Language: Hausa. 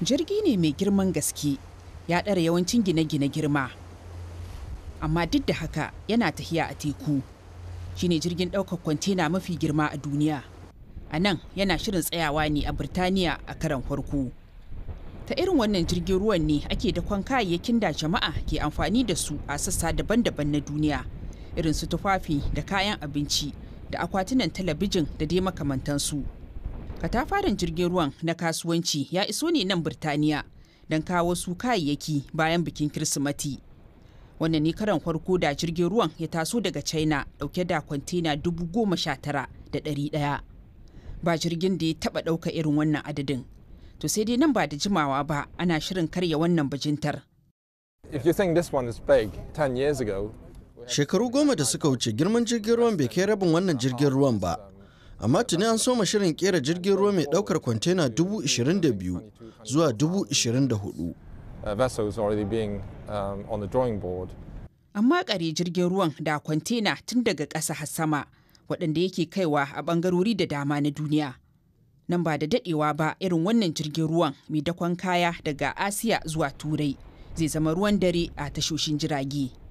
Jirgi ne mai girman gaske, ya ɗara yawancin gine-gine girma. Amma duk da haka yana tafiya a teku. Shi ne jirgin ɗaukar kwantena mafi girma a duniya. A nan yana shirin tsayawa ne a Birtaniya a karon farko. Ta irin wannan jirgin ruwan ne ake dakon kayayyakin da jama'a ke amfani da su a sassa daban-daban na duniya, irin su tufafi da kayan abinci da akwatunan talabijin da dai makamantansu. Katafaren jirgin ruwan na kasuwanci ya iso ne nan Birtaniya don kawo su kayayyaki bayan bikin Kirsimati. Wannan ne karon farko da jirgin ruwan ya taso daga China dauke da kwantena 19,100. Ba jirgin da ya taba ɗauka irin wannan adadin. To sai dai nan ba da jimawa ba ana shirin karya wannan bajintar. Shekaru 10 da suka wuce girman jirgin ruwan bai kai rabin wannan jirgin ruwan ba. Amma tuni an soma shirin kera jirgin ruwa mai daukar kwantena 22,000 zuwa 24,000. Amma kare jirgin ruwan da kwantena tun daga ƙasa har sama, waɗanda yake kaiwa a ɓangarori da dama na duniya. Nan ba da daɗewa ba irin wannan jirgin ruwan mai dakon kaya daga Asiya zuwa Turai zai zama ruwan dare a tashoshin jirage.